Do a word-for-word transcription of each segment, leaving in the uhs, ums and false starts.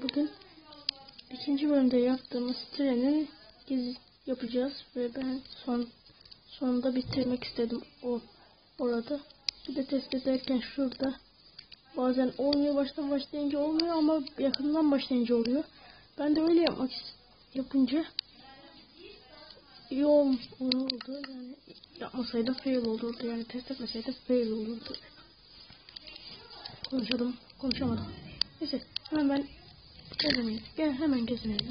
bugün ikinci bölümde yaptığımız trenin gezi yapacağız ve ben son sonunda bitirmek istedim o orada. Bir de test ederken şurada bazen olmuyor, baştan başlayınca olmuyor ama yakından başlayınca oluyor. Ben de öyle yapmak yapınca iyi oldu yani, yapmasaydım fail olurdu yani, test etmeseydim fail olurdu. Konuşalım, konuşamadım. Neyse hemen ben gezmeyelim. Gel hemen gezmeyelim.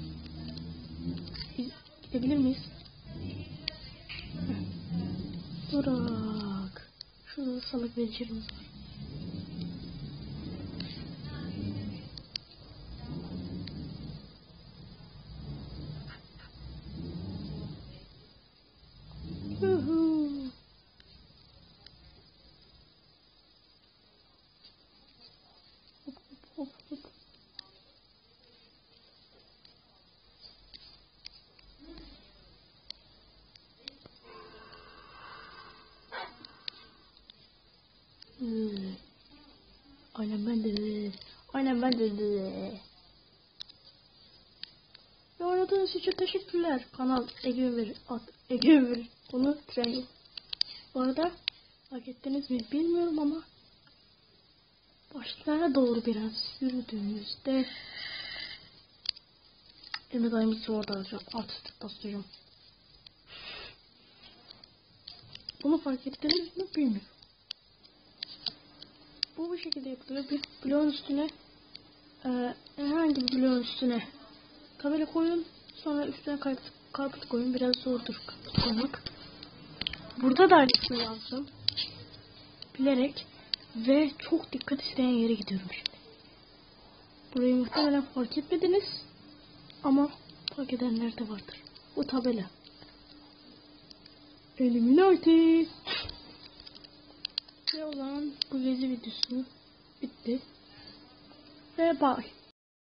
Gidebilir miyiz? Durak. Şurada salık vericilerimiz var. Yuhuu. Hop hop hop hop. Hmm. Aynen ben de. Aynen ben de. Ve oynadığınız için teşekkürler. Kanal Ege Ömer at Ege Ömer bunu tren. Bu arada fark ettiniz mi bilmiyorum ama başlara doğru biraz yürüdüğümüzde Emre dayımızı orada alacağım. Artistik bastıracağım. Bunu fark ettiniz mi bilmiyorum. Bu bu şekilde yapılıyor. Bir bloğun üstüne e, herhangi bir bloğun üstüne tabela koyun. Sonra üstüne karput, karput koyun. Biraz zordur karput koymak. Burada da aynısını yaptım. Bilerek ve çok dikkat isteyen yere gidiyorum şimdi. Burayı muhtemelen fark etmediniz. Ama fark edenler de vardır. Bu tabela. Illuminati. Ve o zaman bu gezi videosu bitti. Ve bye.